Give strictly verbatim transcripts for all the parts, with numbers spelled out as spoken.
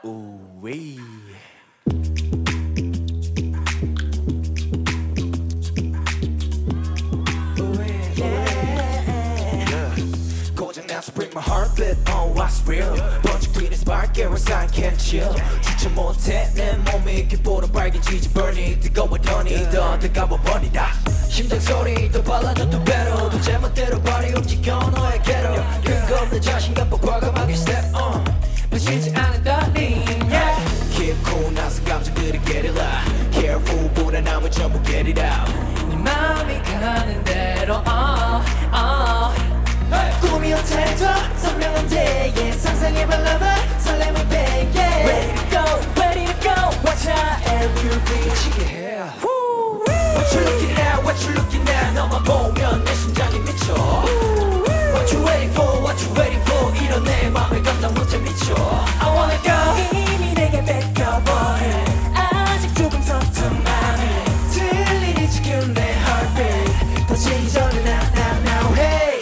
우위 고장나서 break my heartbeat on what's real 번쩍 뛰는 spark eros I can't chill 주체 못해 내 몸이 귓보다 빨개지지 burning 뜨거워더니 더 뜨거워 버리다 심장 소리 더 빨라져 더 better 더 제멋대로 발이 움직여 너에게로 근거 없는 자신감과 과감하게 step on 마시지 않은 darling yeah 깊고 나서 감정들이 get it loud careful 불안함을 전부 get it out 네 마음이 가는 대로 uh, uh. 꿈이었대도 선명한 데에 상상의 발라봐 설렘을 babe yeah. Ready to go, ready to go Watch out every 치게 해 What you looking at, what you looking at 너만 보면 내 심장이 미쳐 What you waiting for, what you waiting for 이런 내 맘을 감당 못해 미쳐 I wanna go 이미 내게 뺏겨버린 아직 조금 서툰 맘이 들리니 지금 내 heartbeat 터지기 전에 now now now hey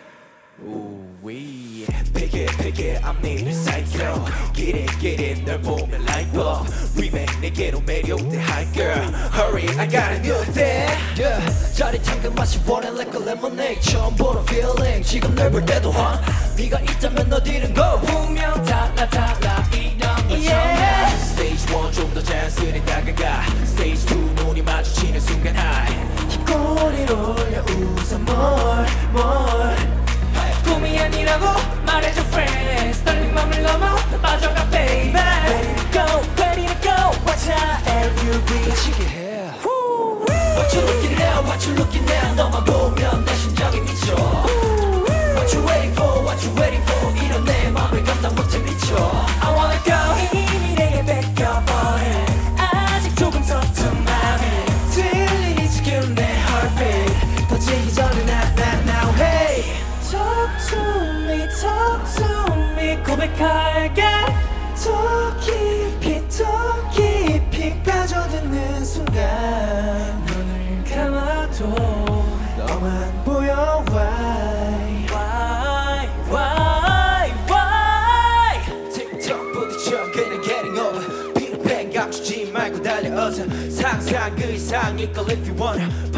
We pick it, pick it, I'm needing psycho Get it, get it, 널 보면 like up Remake 내게로 매료돼 high girl Hurry, I got a new thing yeah. 짜릿한 그 맛이 원해 like a lemonade 처음 보는 feeling 지금 널 볼 때도 화 네가 있다면 어디든 go 분명 달라 달라 이런 것처럼 yeah. Stage one 좀 더 자연스레 다가가 Stage two 눈이 마주치는 순간 high 입꼬리를 올려 웃어 more, more 꿈이 아니라고 말해줘 friends 떨린 맘을 넘어 빠져가 baby Ready to go, ready to go Watch out every 치게 해 What you looking at, what you looking at 너만 보면 내 심장이 미쳐 What you waiting for, what you waiting for 이런 내 맘을 감당 못해 미쳐 I wanna go 이미 내게 뺏겨버린 아직 조금 서툰 맘이 들리니 지금 내 heartbeat 터지기 전에 now now now hey Talk to me, talk to me 고백할게 더 깊이 더 깊이 빠져드는 순간 눈을 감아도 너만 보여 Why, why, why, why 틱톡 부딪혀 그냥 getting over 피드백 감추지 말고 달려어서 상상 그 이상일 걸 if you wanna